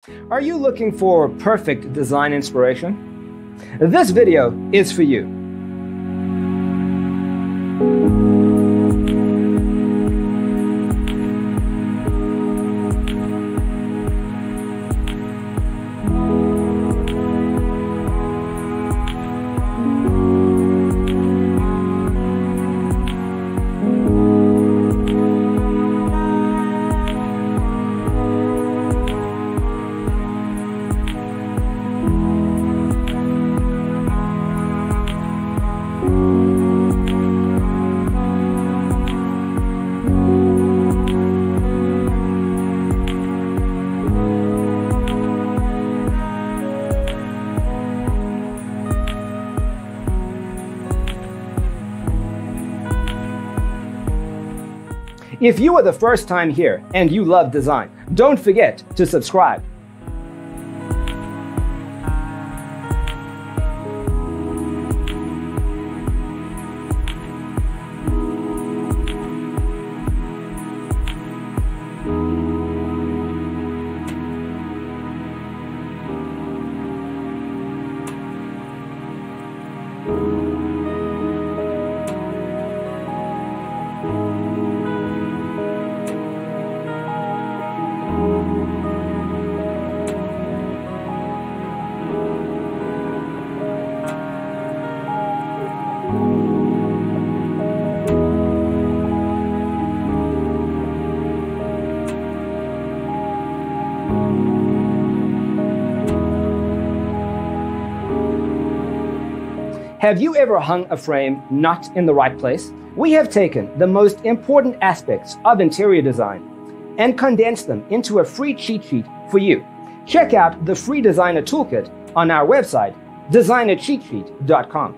Are you looking for perfect design inspiration? This video is for you. If you are the first time here and you love design, don't forget to subscribe. Have you ever hung a frame not in the right place? We have taken the most important aspects of interior design and condensed them into a free cheat sheet for you. Check out the free designer toolkit on our website, designercheatsheet.com.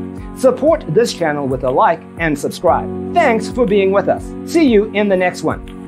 Support this channel with a like and subscribe. Thanks for being with us. See you in the next one.